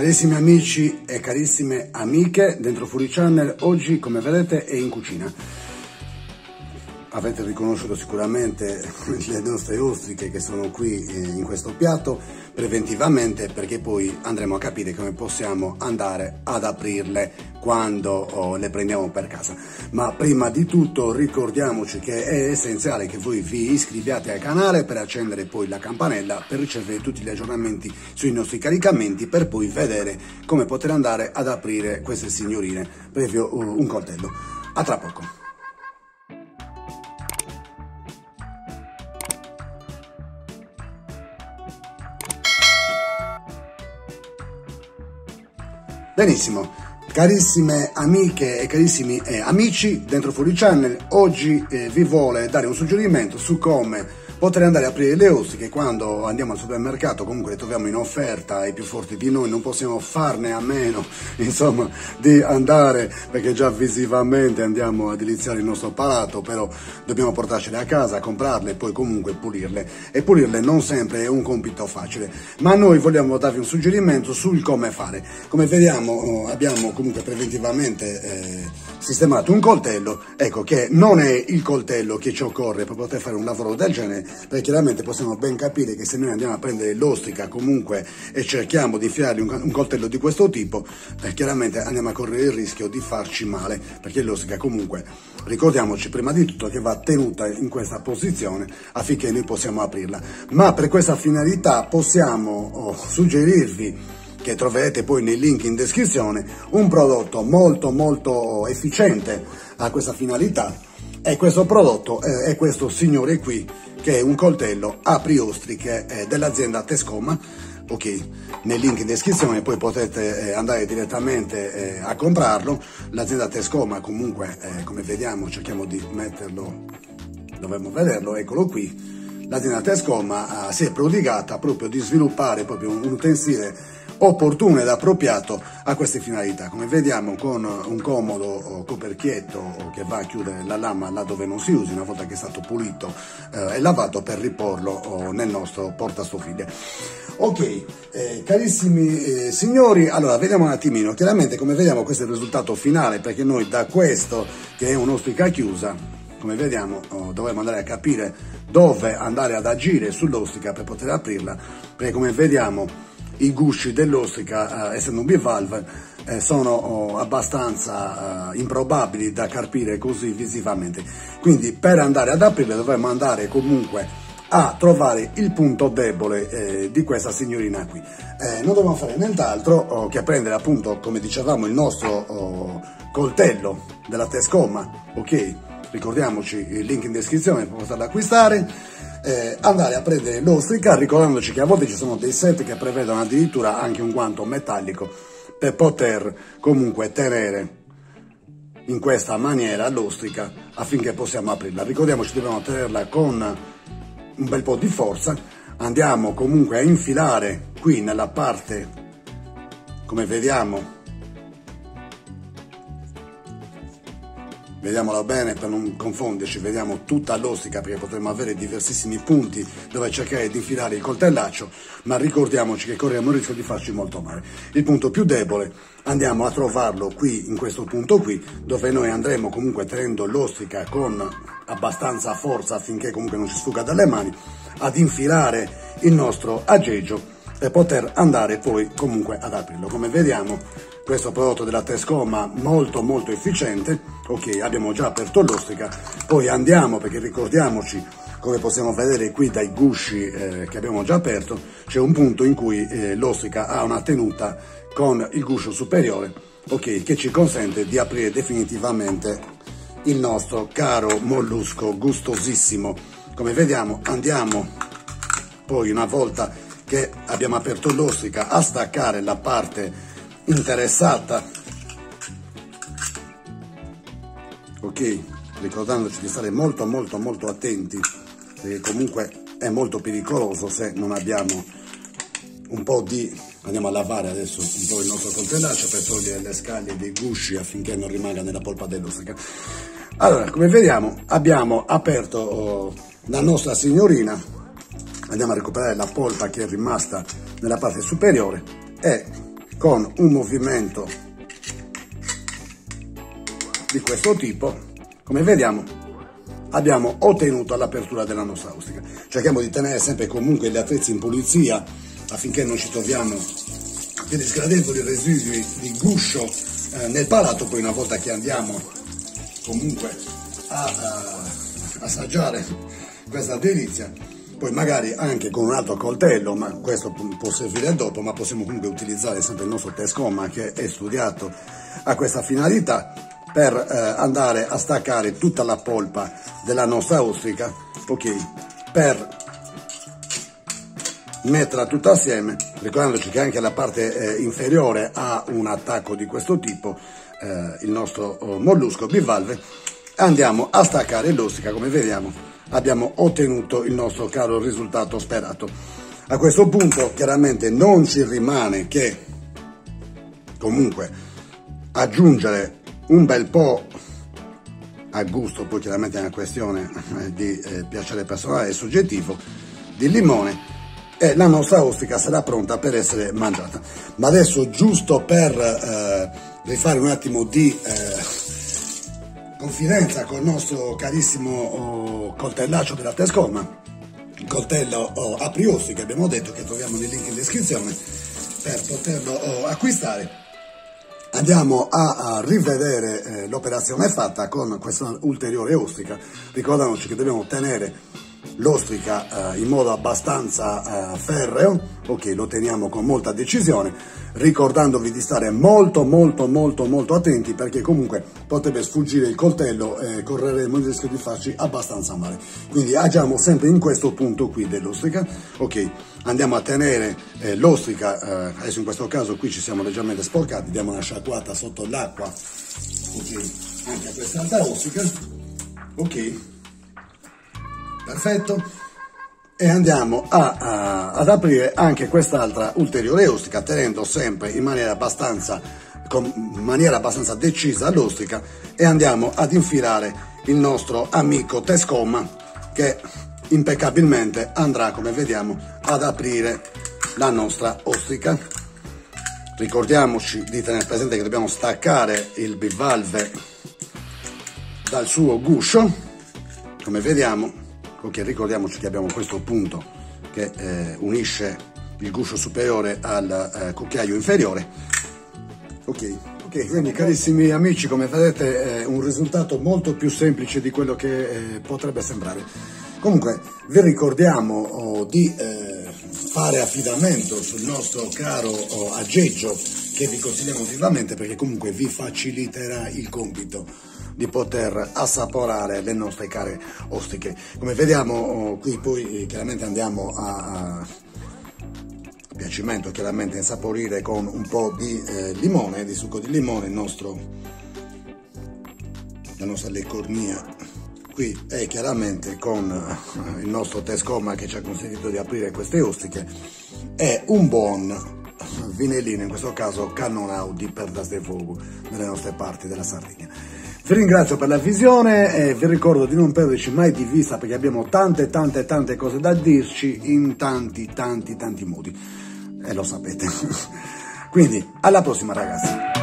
Carissimi amici e carissime amiche, dentro Fuori Channel oggi, come vedete, è in cucina. Avete riconosciuto sicuramente le nostre ostriche che sono qui in questo piatto preventivamente, perché poi andremo a capire come possiamo andare ad aprirle quando le prendiamo per casa. Ma prima di tutto ricordiamoci che è essenziale che voi vi iscriviate al canale per accendere poi la campanella per ricevere tutti gli aggiornamenti sui nostri caricamenti, per poi vedere come poter andare ad aprire queste signorine previo un coltello. A tra poco. Benissimo, carissime amiche e carissimi amici dentro Fuori Channel, oggi vi vuole dare un suggerimento su come poter andare a aprire le ostriche quando andiamo al supermercato. Comunque le troviamo in offerta, i più forti di noi non possiamo farne a meno, insomma, di andare, perché già visivamente andiamo a deliziare il nostro palato, però dobbiamo portarcele a casa, comprarle e poi comunque pulirle, e pulirle non sempre è un compito facile, ma noi vogliamo darvi un suggerimento sul come fare. Come vediamo abbiamo comunque preventivamente sistemato un coltello, ecco, che non è il coltello che ci occorre per poter fare un lavoro del genere, perché chiaramente possiamo ben capire che se noi andiamo a prendere l'ostrica comunque e cerchiamo di infilargli un coltello di questo tipo, chiaramente andiamo a correre il rischio di farci male, perché l'ostrica comunque, ricordiamoci prima di tutto che va tenuta in questa posizione affinché noi possiamo aprirla. Ma per questa finalità possiamo suggerirvi, che troverete poi nei link in descrizione, un prodotto molto efficiente a questa finalità, e questo prodotto è questo signore qui, che è un coltello apri ostriche dell'azienda Tescoma. Ok, nel link in descrizione poi potete andare direttamente a comprarlo. L'azienda Tescoma comunque, come vediamo, cerchiamo di metterlo, dovremmo vederlo, eccolo qui. L'azienda Tescoma si è prodigata proprio di sviluppare proprio un utensile opportuno ed appropriato a queste finalità, come vediamo, con un comodo coperchietto che va a chiudere la lama là dove non si usi, una volta che è stato pulito e lavato, per riporlo nel nostro portastoviglie. Ok, carissimi signori, allora vediamo un attimino. Chiaramente, come vediamo, questo è il risultato finale, perché noi da questo, che è un'ostica chiusa, come vediamo, dovremo andare a capire dove andare ad agire sull'ostica per poter aprirla, perché come vediamo i gusci dell'ostica, essendo un bivalve, sono abbastanza improbabili da carpire così visivamente. Quindi per andare ad aprirle dovremmo andare comunque a trovare il punto debole di questa signorina qui. Non dobbiamo fare nient'altro che prendere, appunto, come dicevamo, il nostro coltello della Tescoma, ok? Ricordiamoci il link in descrizione per poterlo acquistare. Andare a prendere l'ostrica, ricordandoci che a volte ci sono dei set che prevedono addirittura anche un guanto metallico per poter comunque tenere in questa maniera l'ostrica affinché possiamo aprirla. Ricordiamoci, dobbiamo tenerla con un bel po' di forza. Andiamo comunque a infilare qui nella parte, come vediamo, vediamola bene per non confonderci, vediamo tutta l'ostica, perché potremmo avere diversissimi punti dove cercare di infilare il coltellaccio, ma ricordiamoci che corriamo il rischio di farci molto male. Il punto più debole andiamo a trovarlo qui, in questo punto qui, dove noi andremo comunque, tenendo l'ostica con abbastanza forza affinché comunque non ci sfugga dalle mani, ad infilare il nostro aggeggio per poter andare poi comunque ad aprirlo. Come vediamo, questo prodotto della Tescoma molto efficiente. Ok, abbiamo già aperto l'ostrica, poi andiamo, perché ricordiamoci, come possiamo vedere qui dai gusci che abbiamo già aperto, c'è un punto in cui l'ostrica ha una tenuta con il guscio superiore, ok, che ci consente di aprire definitivamente il nostro caro mollusco gustosissimo. Come vediamo, andiamo poi, una volta che abbiamo aperto l'ostrica, a staccare la parte interessata, ok, ricordandoci di stare molto attenti, perché comunque è molto pericoloso se non abbiamo un po' di... Andiamo a lavare adesso un po' il nostro coltellaccio per togliere le scaglie dei gusci affinché non rimanga nella polpa dell'ostrica. Allora, come vediamo, abbiamo aperto la nostra signorina, andiamo a recuperare la polpa che è rimasta nella parte superiore, e con un movimento di questo tipo, come vediamo, abbiamo ottenuto l'apertura della nostra ostica. Cerchiamo di tenere sempre comunque gli attrezzi in pulizia affinché non ci troviamo degli sgradevoli residui di guscio nel palato. Poi una volta che andiamo comunque a assaggiare questa delizia, poi magari anche con un altro coltello, ma questo può servire dopo, ma possiamo comunque utilizzare sempre il nostro Tescom che è studiato a questa finalità, per andare a staccare tutta la polpa della nostra ostrica, ok, per metterla tutta assieme, ricordandoci che anche la parte inferiore ha un attacco di questo tipo, il nostro mollusco bivalve. Andiamo a staccare l'ostica. Come vediamo abbiamo ottenuto il nostro caro risultato sperato. A questo punto chiaramente non ci rimane che comunque aggiungere un bel po' a gusto, poi chiaramente è una questione di piacere personale e soggettivo, di limone, e la nostra ostica sarà pronta per essere mangiata. Ma adesso, giusto per rifare un attimo di confidenza con il nostro carissimo coltellaccio della Tescom, coltello apriossi che abbiamo detto, che troviamo nel link in descrizione per poterlo acquistare, andiamo a rivedere l'operazione fatta con questa ulteriore ostica, ricordandoci che dobbiamo tenere l'ostrica in modo abbastanza ferreo, ok, lo teniamo con molta decisione, ricordandovi di stare molto attenti, perché comunque potrebbe sfuggire il coltello e correremo il rischio di farci abbastanza male. Quindi agiamo sempre in questo punto qui dell'ostrica, ok, andiamo a tenere l'ostrica, adesso in questo caso qui ci siamo leggermente sporcati, diamo una sciacquata sotto l'acqua, ok, anche a quest'altra ostrica, ok, perfetto, e andiamo ad aprire anche quest'altra ulteriore ostica, tenendo sempre in maniera abbastanza decisa l'ostica, e andiamo ad infilare il nostro amico Tescom, che impeccabilmente andrà, come vediamo, ad aprire la nostra ostica. Ricordiamoci di tenere presente che dobbiamo staccare il bivalve dal suo guscio, come vediamo. Ok, ricordiamoci che abbiamo questo punto che unisce il guscio superiore al cucchiaio inferiore. Ok, quindi carissimi amici, come vedete è un risultato molto più semplice di quello che potrebbe sembrare. Comunque vi ricordiamo di fare affidamento sul nostro caro aggeggio, che vi consigliamo vivamente, perché comunque vi faciliterà il compito di poter assaporare le nostre care ostiche. Come vediamo qui poi chiaramente andiamo a piacimento, chiaramente insaporire con un po' di limone, di succo di limone, la nostra leccornia qui, e chiaramente con il nostro Tescom che ci ha consentito di aprire queste ostiche, e un buon vinellino, in questo caso Cannonau di Perdas de Fogo, nelle nostre parti della Sardegna. Vi ringrazio per la visione e vi ricordo di non perderci mai di vista, perché abbiamo tante cose da dirci in tanti modi, e lo sapete. Quindi alla prossima ragazzi.